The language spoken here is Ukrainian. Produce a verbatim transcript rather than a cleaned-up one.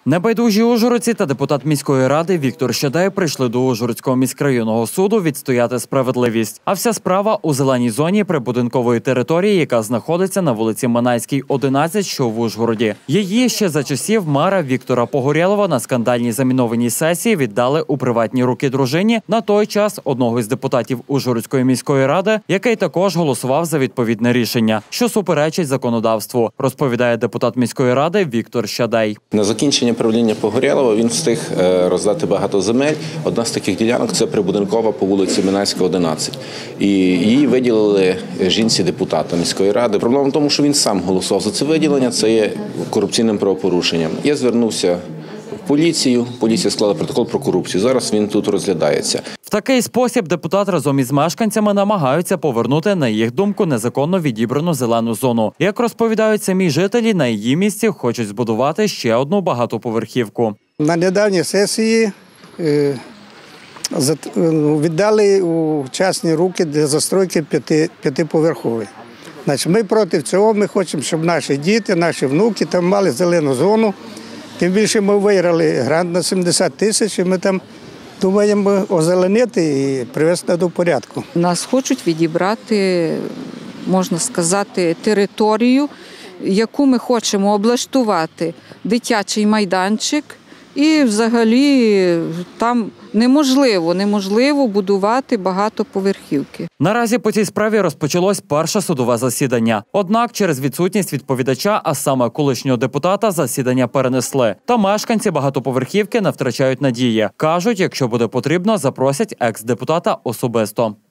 Небайдужі ужгородці та депутат міської ради Віктор Щадай прийшли до Ужгородського міськрайонного суду відстояти справедливість. А вся справа у зеленій зоні прибудинкової території, яка знаходиться на вулиці Манайській, одинадцять, що в Ужгороді. Її ще за часів мера Віктора Погорєлова на скандальній замінованій сесії віддали у приватні руки дружині, на той час одного із депутатів Ужгородської міської ради, який також голосував за відповідне рішення, що суперечить законодавству, розповідає депутат міської ради Віктор Щадай. На закінчення правління Погорєлова він встиг роздати багато земель. Одна з таких ділянок – це прибудинкова по вулиці Минайська, одинадцять. І її виділили жінці-депутата міської ради. Проблема в тому, що він сам голосував за це виділення, це є корупційним правопорушенням. Я звернувся в поліцію, поліція склала протокол про корупцію. Зараз він тут розглядається. В такий спосіб депутат разом із мешканцями намагаються повернути, на їх думку, незаконно відібрану зелену зону. Як розповідають самі жителі, на її місці хочуть збудувати ще одну багатоповерхівку. На недавній сесії е, віддали у частні руки для застройки п'яти, п'ятиповерхової. Значить, ми проти цього, ми хочемо, щоб наші діти, наші внуки там мали зелену зону. Тим більше ми виграли грант на сімдесят тисяч, і ми там думаємо озеленити і привести до порядку. Нас хочуть відібрати, можна сказати, територію, яку ми хочемо облаштувати, дитячий майданчик. І взагалі там неможливо, неможливо будувати багатоповерхівки. Наразі по цій справі розпочалось перше судове засідання. Однак через відсутність відповідача, а саме колишнього депутата, засідання перенесли. Та мешканці багатоповерхівки не втрачають надії. Кажуть, якщо буде потрібно, запросять екс-депутата особисто.